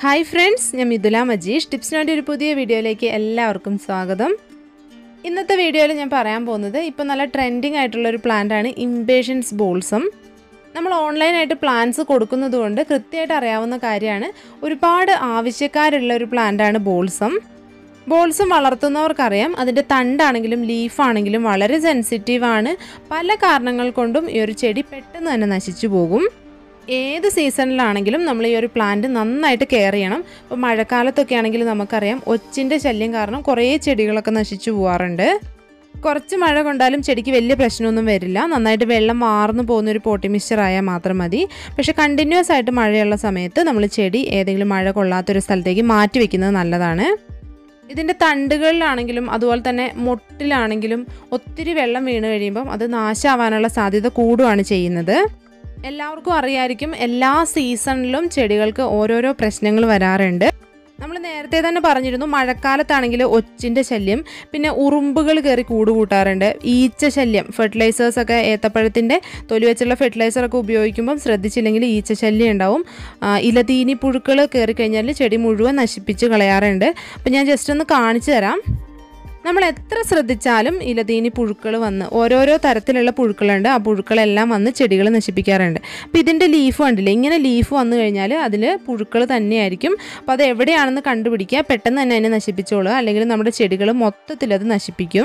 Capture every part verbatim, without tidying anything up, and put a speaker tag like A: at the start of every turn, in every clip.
A: Hi friends, ഞാൻ മിഥുല മജീഷ്. ടിപ്സിനായിട്ട് ഒരു പുതിയ വീഡിയോയിലേക്ക് എല്ലാവർക്കും സ്വാഗതം. ഇന്നത്തെ വീഡിയോയിൽ ഞാൻ പറയാൻ പോകുന്നത് ഇപ്പോൾ നല്ല ട്രെൻഡിങ് ആയിട്ടുള്ളൊരു പ്ലാന്റാണ് ഇംപേഷ്യൻസ് ബോൾസം. നമ്മൾ ഓൺലൈനായിട്ട് പ്ലാന്റ്സ് കൊടുക്കുന്നത് കൊണ്ട് കൃത്യമായിട്ട് അറിയാവുന്ന കാര്യമാണ്. ഒരുപാട് ആവശ്യക്കാരുള്ള ഒരു പ്ലാന്റാണ് ബോൾസം. ബോൾസം വളർത്തുന്നവർക്കറിയാം അതിൻ്റെ തണ്ടാണെങ്കിലും ലീഫാണെങ്കിലും വളരെ സെൻസിറ്റീവാണ്. പല കാരണങ്ങൾ കൊണ്ടും ഈ ഒരു ചെടി പെട്ടെന്ന് തന്നെ നശിച്ചു പോകും. ഏത് സീസണിലാണെങ്കിലും നമ്മൾ ഈ ഒരു പ്ലാന്റ് നന്നായിട്ട് കെയർ ചെയ്യണം. ഇപ്പോൾ മഴക്കാലത്തൊക്കെ ആണെങ്കിൽ നമുക്കറിയാം ഒച്ചിൻ്റെ ശല്യം കാരണം കുറേ ചെടികളൊക്കെ നശിച്ചു പോകാറുണ്ട്. കുറച്ച് മഴ കൊണ്ടാലും ചെടിക്ക് വലിയ പ്രശ്നമൊന്നും വരില്ല. നന്നായിട്ട് വെള്ളം മാർന്നു പോകുന്നൊരു പോട്ടി മിക്സ്ചറായാൽ മാത്രം മതി. പക്ഷേ കണ്ടിന്യൂസ് ആയിട്ട് മഴയുള്ള സമയത്ത് നമ്മൾ ചെടി ഏതെങ്കിലും മഴ കൊള്ളാത്തൊരു സ്ഥലത്തേക്ക് മാറ്റി വയ്ക്കുന്നത് നല്ലതാണ്. ഇതിൻ്റെ തണ്ടുകളിലാണെങ്കിലും അതുപോലെ തന്നെ മൊട്ടിലാണെങ്കിലും ഒത്തിരി വെള്ളം വീണ് കഴിയുമ്പം അത് നാശമാവാനുള്ള സാധ്യത കൂടുകയാണ് ചെയ്യുന്നത്. എല്ലാവർക്കും അറിയായിരിക്കും, എല്ലാ സീസണിലും ചെടികൾക്ക് ഓരോരോ പ്രശ്നങ്ങൾ വരാറുണ്ട്. നമ്മൾ നേരത്തെ തന്നെ പറഞ്ഞിരുന്നു, മഴക്കാലത്താണെങ്കിൽ ഒച്ചിൻ്റെ ശല്യം, പിന്നെ ഉറുമ്പുകൾ കയറി കൂട് കൂട്ടാറുണ്ട്, ഈച്ച ശല്യം. ഫെർട്ടിലൈസേഴ്സൊക്കെ ഏത്തപ്പഴത്തിൻ്റെ തൊലി വെച്ചുള്ള ഫെർട്ടിലൈസറൊക്കെ ഉപയോഗിക്കുമ്പം ശ്രദ്ധിച്ചില്ലെങ്കിൽ ഈച്ച ശല്യം ഉണ്ടാവും. ഇലതീനി പുഴുക്കൾ കയറി കഴിഞ്ഞാൽ ചെടി മുഴുവൻ നശിപ്പിച്ച് കളയാറുണ്ട്. അപ്പം ഞാൻ ജസ്റ്റ് ഒന്ന് കാണിച്ചു തരാം. നമ്മൾ എത്ര ശ്രദ്ധിച്ചാലും ഇലതീനി പുഴുക്കൾ വന്ന് ഓരോരോ തരത്തിലുള്ള പുഴുക്കളുണ്ട്. ആ പുഴുക്കളെല്ലാം വന്ന് ചെടികൾ നശിപ്പിക്കാറുണ്ട്. അപ്പോൾ ഇതിൻ്റെ ലീഫ് കണ്ടില്ലേ, ഇങ്ങനെ ലീഫ് വന്നു കഴിഞ്ഞാൽ അതിൽ പുഴുക്കൾ തന്നെയായിരിക്കും. അപ്പോൾ അത് എവിടെയാണെന്ന് കണ്ടുപിടിക്കുക, പെട്ടെന്ന് തന്നെ അതിനെ നശിപ്പിച്ചോളുക, അല്ലെങ്കിൽ നമ്മുടെ ചെടികൾ മൊത്തത്തിൽ അത് നശിപ്പിക്കും.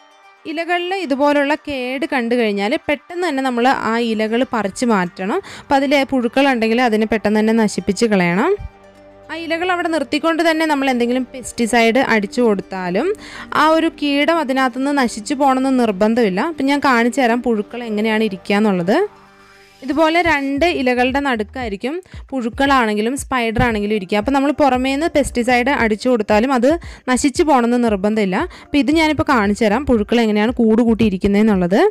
A: ഇലകളിൽ ഇതുപോലുള്ള കേട് കണ്ടു കഴിഞ്ഞാൽ പെട്ടെന്ന് തന്നെ നമ്മൾ ആ ഇലകൾ പറിച്ച് മാറ്റണം. അപ്പോൾ അതിൽ പുഴുക്കളുണ്ടെങ്കിൽ അതിനെ പെട്ടെന്ന് തന്നെ നശിപ്പിച്ച് കളയണം. ആ ഇലകൾ അവിടെ നിർത്തിക്കൊണ്ട് തന്നെ നമ്മൾ എന്തെങ്കിലും പെസ്റ്റിസൈഡ് അടിച്ചു കൊടുത്താലും ആ ഒരു കീടം അതിനകത്തുനിന്ന് നശിച്ചു പോകണമെന്ന് നിർബന്ധമില്ല. അപ്പം ഞാൻ കാണിച്ചു തരാം പുഴുക്കൾ എങ്ങനെയാണ് ഇരിക്കുക എന്നുള്ളത്. ഇതുപോലെ രണ്ട് ഇലകളുടെ നടുക്കായിരിക്കും പുഴുക്കളാണെങ്കിലും സ്പൈഡർ ആണെങ്കിലും ഇരിക്കുക. അപ്പോൾ നമ്മൾ പുറമേ നിന്ന് പെസ്റ്റിസൈഡ് അടിച്ചു കൊടുത്താലും അത് നശിച്ചു പോകണമെന്ന് നിർബന്ധമില്ല. അപ്പോൾ ഇത് ഞാനിപ്പോൾ കാണിച്ചു തരാം പുഴുക്കൾ എങ്ങനെയാണ് കൂട് കൂട്ടിയിരിക്കുന്നതെന്നുള്ളത്.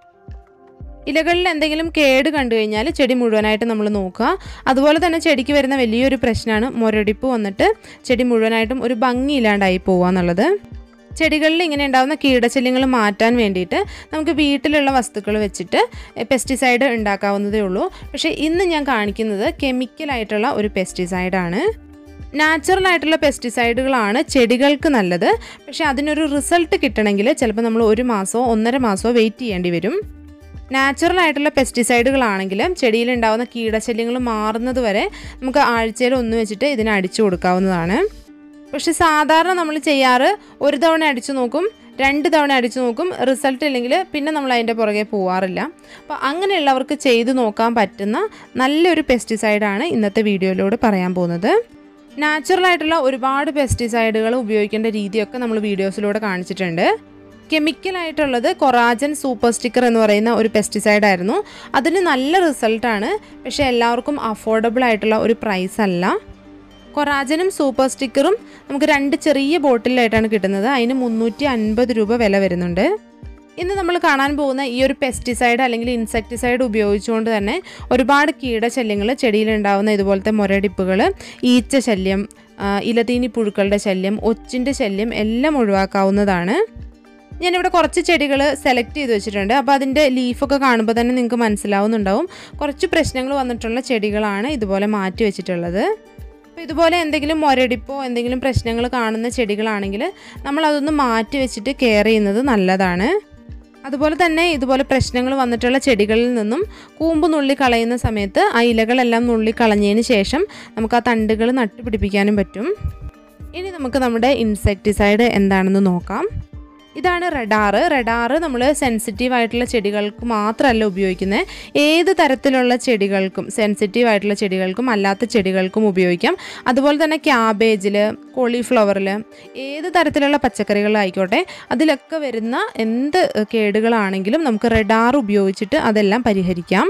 A: ഇലകളിൽ എന്തെങ്കിലും കേട് കണ്ടു കഴിഞ്ഞാൽ ചെടി മുഴുവനായിട്ട് നമ്മൾ നോക്കുക. അതുപോലെ തന്നെ ചെടിക്ക് വരുന്ന വലിയൊരു പ്രശ്നമാണ് മുരടിപ്പ് വന്നിട്ട് ചെടി മുഴുവനായിട്ടും ഒരു ഭംഗിയില്ലാണ്ടായി പോകുക എന്നുള്ളത്. ചെടികളിൽ ഇങ്ങനെ ഉണ്ടാകുന്ന കീടശല്യങ്ങൾ മാറ്റാൻ വേണ്ടിയിട്ട് നമുക്ക് വീട്ടിലുള്ള വസ്തുക്കൾ വെച്ചിട്ട് പെസ്റ്റിസൈഡ് ഉണ്ടാക്കാവുന്നതേ ഉള്ളൂ. പക്ഷേ ഇന്ന് ഞാൻ കാണിക്കുന്നത് കെമിക്കലായിട്ടുള്ള ഒരു പെസ്റ്റിസൈഡാണ്. നാച്ചുറൽ ആയിട്ടുള്ള പെസ്റ്റിസൈഡുകളാണ് ചെടികൾക്ക് നല്ലത്. പക്ഷേ അതിനൊരു റിസൾട്ട് കിട്ടണമെങ്കിൽ ചിലപ്പോൾ നമ്മൾ ഒരു മാസമോ ഒന്നര മാസമോ വെയിറ്റ് ചെയ്യേണ്ടി വരും. നാച്ചുറൽ ആയിട്ടുള്ള പെസ്റ്റിസൈഡുകളാണെങ്കിൽ ചെടിയിലുണ്ടാകുന്ന കീടശല്യങ്ങൾ മാറുന്നത് വരെ നമുക്ക് ആഴ്ചയിൽ ഒന്ന് വെച്ചിട്ട് ഇതിനെ അടിച്ചു കൊടുക്കാവുന്നതാണ്. പക്ഷെ സാധാരണ നമ്മൾ ചെയ്യാറ് ഒരു തവണ അടിച്ചു നോക്കും, രണ്ട് തവണ അടിച്ചു നോക്കും, റിസൾട്ട് ഇല്ലെങ്കിൽ പിന്നെ നമ്മൾ അതിൻ്റെ പുറകെ പോവാറില്ല. അപ്പോൾ അങ്ങനെയുള്ളവർക്ക് ചെയ്തു നോക്കാൻ പറ്റുന്ന നല്ലൊരു പെസ്റ്റിസൈഡാണ് ഇന്നത്തെ വീഡിയോയിലൂടെ പറയാൻ പോകുന്നത്. നാച്ചുറലായിട്ടുള്ള ഒരുപാട് പെസ്റ്റിസൈഡുകൾ ഉപയോഗിക്കേണ്ട രീതിയൊക്കെ നമ്മൾ വീഡിയോസിലൂടെ കാണിച്ചിട്ടുണ്ട്. കെമിക്കലായിട്ടുള്ളത് കൊറാജൻ സൂപ്പർ സ്റ്റിക്കർ എന്ന് പറയുന്ന ഒരു പെസ്റ്റിസൈഡ് ആയിരുന്നു. അതിന് നല്ല റിസൾട്ടാണ്, പക്ഷേ എല്ലാവർക്കും അഫോർഡബിൾ ആയിട്ടുള്ള ഒരു പ്രൈസ് അല്ല. കൊറാജനും സൂപ്പർ സ്റ്റിക്കറും നമുക്ക് രണ്ട് ചെറിയ ബോട്ടിലായിട്ടാണ് കിട്ടുന്നത്. അതിന് മുന്നൂറ്റി അൻപത് രൂപ വില വരുന്നുണ്ട്. ഇന്ന് നമ്മൾ കാണാൻ പോകുന്ന ഈ ഒരു പെസ്റ്റിസൈഡ് അല്ലെങ്കിൽ ഇൻസെക്ടിസൈഡ് ഉപയോഗിച്ചുകൊണ്ട് തന്നെ ഒരുപാട് കീടശല്യങ്ങൾ, ചെടിയിലുണ്ടാകുന്ന ഇതുപോലത്തെ മുരടിപ്പുകൾ, ഈച്ച ശല്യം, ഇലതീനി പുഴുക്കളുടെ ശല്യം, ഒച്ചിൻ്റെ ശല്യം എല്ലാം ഒഴിവാക്കാവുന്നതാണ്. ഞാനിവിടെ കുറച്ച് ചെടികൾ സെലക്ട് ചെയ്ത് വെച്ചിട്ടുണ്ട്. അപ്പോൾ അതിൻ്റെ ലീഫൊക്കെ കാണുമ്പോൾ തന്നെ നിങ്ങൾക്ക് മനസ്സിലാവുന്നുണ്ടാവും കുറച്ച് പ്രശ്നങ്ങൾ വന്നിട്ടുള്ള ചെടികളാണ് ഇതുപോലെ മാറ്റി വെച്ചിട്ടുള്ളത്. അപ്പോൾ ഇതുപോലെ എന്തെങ്കിലും മുരടിപ്പോ എന്തെങ്കിലും പ്രശ്നങ്ങൾ കാണുന്ന ചെടികളാണെങ്കിൽ നമ്മളതൊന്ന് മാറ്റി വെച്ചിട്ട് കെയർ ചെയ്യുന്നത് നല്ലതാണ്. അതുപോലെ തന്നെ ഇതുപോലെ പ്രശ്നങ്ങൾ വന്നിട്ടുള്ള ചെടികളിൽ നിന്നും കൂമ്പ് നുള്ളി കളയുന്ന സമയത്ത് ആ ഇലകളെല്ലാം നുള്ളി കളഞ്ഞതിന് ശേഷം നമുക്ക് ആ തണ്ടുകൾ നട്ടുപിടിപ്പിക്കാനും പറ്റും. ഇനി നമുക്ക് നമ്മുടെ ഇൻസെക്ടിസൈഡ് എന്താണെന്ന് നോക്കാം. ഇതാണ് റഡാർ. റഡാർ നമ്മൾ സെൻസിറ്റീവ് ആയിട്ടുള്ള ചെടികൾക്ക് മാത്രമല്ല ഉപയോഗിക്കുന്നത്, ഏത് തരത്തിലുള്ള ചെടികൾക്കും, സെൻസിറ്റീവ് ആയിട്ടുള്ള ചെടികൾക്കും അല്ലാത്ത ചെടികൾക്കും ഉപയോഗിക്കാം. അതുപോലെ തന്നെ ക്യാബേജിൽ, കോളിഫ്ലവറിൽ, ഏത് തരത്തിലുള്ള പച്ചക്കറികളായിക്കോട്ടെ അതിലൊക്കെ വരുന്ന എന്ത് കേടുകളാണെങ്കിലും നമുക്ക് റഡാർ ഉപയോഗിച്ചിട്ട് അതെല്ലാം പരിഹരിക്കാം.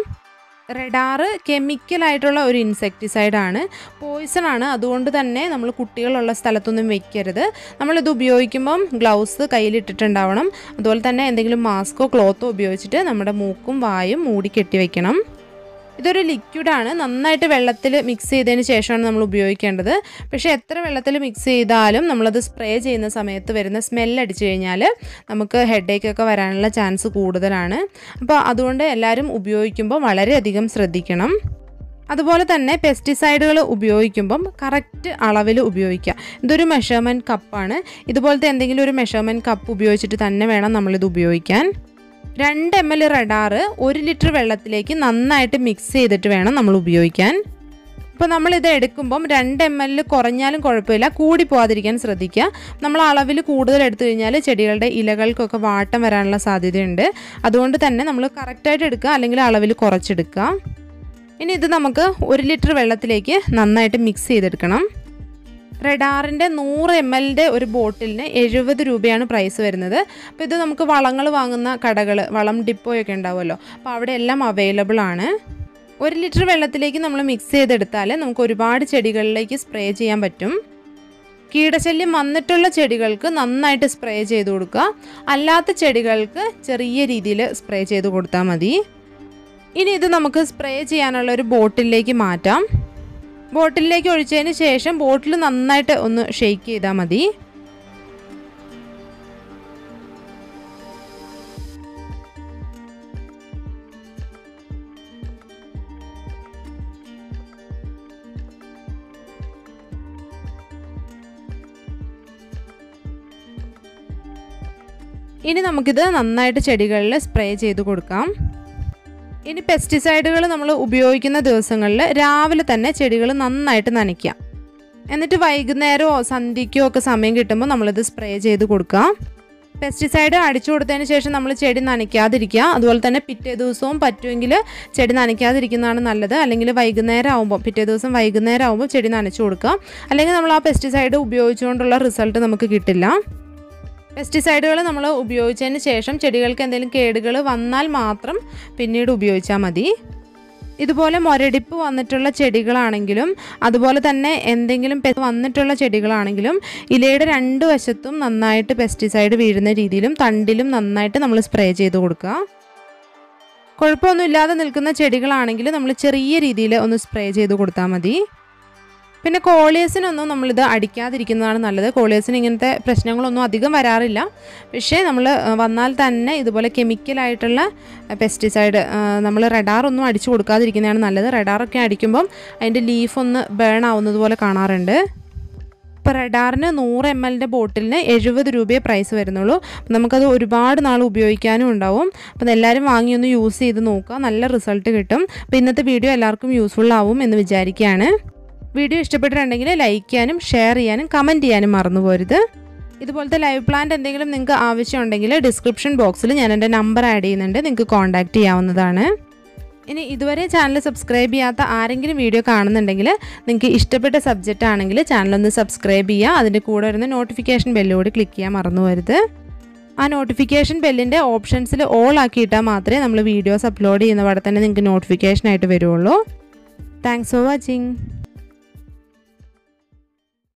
A: റഡാർ കെമിക്കലായിട്ടുള്ള ഒരു ഇൻസെക്ടിസൈഡാണ്, പോയിസണാണ്. അതുകൊണ്ട് തന്നെ നമ്മൾ കുട്ടികളുള്ള സ്ഥലത്തൊന്നും വെക്കരുത്. നമ്മളിത് ഉപയോഗിക്കുമ്പം ഗ്ലൗസ് കയ്യിലിട്ടിട്ടുണ്ടാവണം. അതുപോലെ തന്നെ എന്തെങ്കിലും മാസ്കോ ക്ലോത്തോ ഉപയോഗിച്ചിട്ട് നമ്മുടെ മൂക്കും വായും മൂടി കെട്ടി വയ്ക്കണം. ഇതൊരു ലിക്വിഡാണ്, നന്നായിട്ട് വെള്ളത്തിൽ മിക്സ് ചെയ്തതിന് ശേഷമാണ് നമ്മൾ ഉപയോഗിക്കേണ്ടത്. പക്ഷേ എത്ര വെള്ളത്തിൽ മിക്സ് ചെയ്താലും നമ്മളത് സ്പ്രേ ചെയ്യുന്ന സമയത്ത് വരുന്ന സ്മെല്ലടിച്ച് കഴിഞ്ഞാൽ നമുക്ക് ഹെഡേക്കൊക്കെ വരാനുള്ള ചാൻസ് കൂടുതലാണ്. അപ്പോൾ അതുകൊണ്ട് എല്ലാവരും ഉപയോഗിക്കുമ്പോൾ വളരെയധികം ശ്രദ്ധിക്കണം. അതുപോലെ തന്നെ പെസ്റ്റിസൈഡുകൾ ഉപയോഗിക്കുമ്പം കറക്റ്റ് അളവിൽ ഉപയോഗിക്കുക. ഇതൊരു മെഷർമെൻറ്റ് കപ്പാണ്. ഇതുപോലത്തെ എന്തെങ്കിലും ഒരു മെഷർമെൻറ്റ് കപ്പ് ഉപയോഗിച്ചിട്ട് തന്നെ വേണം നമ്മളിത് ഉപയോഗിക്കാൻ. രണ്ട് എം എൽ റഡാർ ഒരു ലിറ്റർ വെള്ളത്തിലേക്ക് നന്നായിട്ട് മിക്സ് ചെയ്തിട്ട് വേണം നമ്മൾ ഉപയോഗിക്കാൻ. അപ്പോൾ നമ്മളിത് എടുക്കുമ്പം രണ്ട് എം എൽ കുറഞ്ഞാലും കുഴപ്പമില്ല, കൂടി പോകാതിരിക്കാൻ ശ്രദ്ധിക്കുക. നമ്മൾ അളവിൽ കൂടുതൽ എടുത്തു കഴിഞ്ഞാൽ ചെടികളുടെ ഇലകൾക്കൊക്കെ വാട്ടം വരാനുള്ള സാധ്യതയുണ്ട്. അതുകൊണ്ട് തന്നെ നമ്മൾ കറക്റ്റായിട്ട് എടുക്കുക, അല്ലെങ്കിൽ അളവിൽ കുറച്ചെടുക്കുക. ഇനി ഇത് നമുക്ക് ഒരു ലിറ്റർ വെള്ളത്തിലേക്ക് നന്നായിട്ട് മിക്സ് ചെയ്തെടുക്കണം. റഡാറിൻ്റെ നൂറ് എം എല്ലിൻ്റെ ഒരു ബോട്ടിലിന് എഴുപത് രൂപയാണ് പ്രൈസ് വരുന്നത്. അപ്പോൾ ഇത് നമുക്ക് വളങ്ങൾ വാങ്ങുന്ന കടകൾ, വളം ഡിപ്പോയൊക്കെ ഉണ്ടാവുമല്ലോ, അപ്പോൾ അവിടെ എല്ലാം അവൈലബിൾ ആണ്. ഒരു ലിറ്റർ വെള്ളത്തിലേക്ക് നമ്മൾ മിക്സ് ചെയ്തെടുത്താൽ നമുക്ക് ഒരുപാട് ചെടികളിലേക്ക് സ്പ്രേ ചെയ്യാൻ പറ്റും. കീടശല്യം വന്നിട്ടുള്ള ചെടികൾക്ക് നന്നായിട്ട് സ്പ്രേ ചെയ്ത് കൊടുക്കുക, അല്ലാത്ത ചെടികൾക്ക് ചെറിയ രീതിയിൽ സ്പ്രേ ചെയ്ത് കൊടുത്താൽ മതി. ഇനി ഇത് നമുക്ക് സ്പ്രേ ചെയ്യാനുള്ള ഒരു ബോട്ടിലേക്ക് മാറ്റാം. ബോട്ടിലേക്ക് ഒഴിച്ചതിന് ശേഷം ബോട്ടിൽ നന്നായിട്ട് ഒന്ന് ഷെയ്ക്ക് ചെയ്താൽ മതി. ഇനി നമുക്കിത് നന്നായിട്ട് ചെടികളിൽ സ്പ്രേ ചെയ്ത് കൊടുക്കാം. ഇനി പെസ്റ്റിസൈഡുകൾ നമ്മൾ ഉപയോഗിക്കുന്ന ദിവസങ്ങളിൽ രാവിലെ തന്നെ ചെടികൾ നന്നായിട്ട് നനയ്ക്കാം. എന്നിട്ട് വൈകുന്നേരമോ സന്ധ്യയ്ക്കോ ഒക്കെ സമയം കിട്ടുമ്പോൾ നമ്മളിത് സ്പ്രേ ചെയ്ത് കൊടുക്കാം. പെസ്റ്റിസൈഡ് അടിച്ചു കൊടുത്തതിന് ശേഷം നമ്മൾ ചെടി നനയ്ക്കാതിരിക്കുക. അതുപോലെ തന്നെ പിറ്റേ ദിവസവും പറ്റുമെങ്കിൽ ചെടി നനയ്ക്കാതിരിക്കുന്നതാണ് നല്ലത്. അല്ലെങ്കിൽ വൈകുന്നേരം ആകുമ്പോൾ, പിറ്റേ ദിവസം വൈകുന്നേരം ആകുമ്പോൾ ചെടി നനച്ചു കൊടുക്കുക. അല്ലെങ്കിൽ നമ്മൾ ആ പെസ്റ്റിസൈഡ് ഉപയോഗിച്ചുകൊണ്ടുള്ള റിസൾട്ട് നമുക്ക് കിട്ടില്ല. പെസ്റ്റിസൈഡുകൾ നമ്മൾ ഉപയോഗിച്ചതിന് ശേഷം ചെടികൾക്ക് എന്തെങ്കിലും കേടുകൾ വന്നാൽ മാത്രം പിന്നീട് ഉപയോഗിച്ചാൽ മതി. ഇതുപോലെ മുരടിപ്പ് വന്നിട്ടുള്ള ചെടികളാണെങ്കിലും അതുപോലെ തന്നെ എന്തെങ്കിലും വന്നിട്ടുള്ള ചെടികളാണെങ്കിലും ഇലയുടെ രണ്ട് വശത്തും നന്നായിട്ട് പെസ്റ്റിസൈഡ് വീഴുന്ന രീതിയിലും തണ്ടിലും നന്നായിട്ട് നമ്മൾ സ്പ്രേ ചെയ്ത് കൊടുക്കുക. കുഴപ്പമൊന്നുമില്ലാതെ നിൽക്കുന്ന ചെടികളാണെങ്കിൽ നമ്മൾ ചെറിയ രീതിയിൽ ഒന്ന് സ്പ്രേ ചെയ്ത് കൊടുത്താൽ മതി. പിന്നെ കോളിയസിനൊന്നും നമ്മളിത് അടിക്കാതിരിക്കുന്നതാണ് നല്ലത്. കോളിയസിന് ഇങ്ങനത്തെ പ്രശ്നങ്ങളൊന്നും അധികം വരാറില്ല. പക്ഷേ നമ്മൾ വന്നാൽ തന്നെ ഇതുപോലെ കെമിക്കലായിട്ടുള്ള പെസ്റ്റിസൈഡ് നമ്മൾ റഡാർ ഒന്നും അടിച്ചു കൊടുക്കാതിരിക്കുന്നതാണ് നല്ലത്. റഡാറൊക്കെ അടിക്കുമ്പം അതിൻ്റെ ലീഫ് ഒന്ന് ബേൺ ആവുന്നത് പോലെ കാണാറുണ്ട്. ഇപ്പോൾ റഡാറിന് നൂറ് എം എല്ലിൻ്റെ ബോട്ടിലിന് എഴുപത് രൂപയെ പ്രൈസ് വരുന്നുള്ളൂ. അപ്പോൾ നമുക്കത് ഒരുപാട് നാൾ ഉപയോഗിക്കാനും ഉണ്ടാവും. അപ്പോൾ അതെല്ലാവരും വാങ്ങി ഒന്ന് യൂസ് ചെയ്ത് നോക്കുക, നല്ല റിസൾട്ട് കിട്ടും. അപ്പോൾ ഇന്നത്തെ വീഡിയോ എല്ലാവർക്കും യൂസ്ഫുൾ ആവും എന്ന് വിചാരിക്കുകയാണ്. വീഡിയോ ഇഷ്ടപ്പെട്ടിട്ടുണ്ടെങ്കിൽ ലൈക്ക് ചെയ്യാനും ഷെയർ ചെയ്യാനും കമൻറ്റ് ചെയ്യാനും മറന്നു പോരുത്. ഇതുപോലത്തെ ലൈവ് പ്ലാന്റ് എന്തെങ്കിലും നിങ്ങൾക്ക് ആവശ്യമുണ്ടെങ്കിൽ ഡിസ്ക്രിപ്ഷൻ ബോക്സിൽ ഞാൻ എൻ്റെ നമ്പർ ആഡ് ചെയ്യുന്നുണ്ട്, നിങ്ങൾക്ക് കോൺടാക്റ്റ് ചെയ്യാവുന്നതാണ്. ഇനി ഇതുവരെ ചാനൽ സബ്സ്ക്രൈബ് ചെയ്യാത്ത ആരെങ്കിലും വീഡിയോ കാണുന്നുണ്ടെങ്കിൽ നിങ്ങൾക്ക് ഇഷ്ടപ്പെട്ട സബ്ജക്റ്റ് ആണെങ്കിൽ ചാനലൊന്ന് സബ്സ്ക്രൈബ് ചെയ്യുക. അതിൻ്റെ കൂടെ വരുന്ന നോട്ടിഫിക്കേഷൻ ബെല്ലോട് ക്ലിക്ക് ചെയ്യാൻ മറന്നു പോരുത്. ആ നോട്ടിഫിക്കേഷൻ ബെല്ലിൻ്റെ ഓപ്ഷൻസിൽ ഓൾ ആക്കിയിട്ടാൽ മാത്രമേ നമ്മൾ വീഡിയോസ് അപ്ലോഡ് ചെയ്യുന്ന പാടെ തന്നെ നിങ്ങൾക്ക് നോട്ടിഫിക്കേഷനായിട്ട് വരുള്ളൂ. Thanks for watching.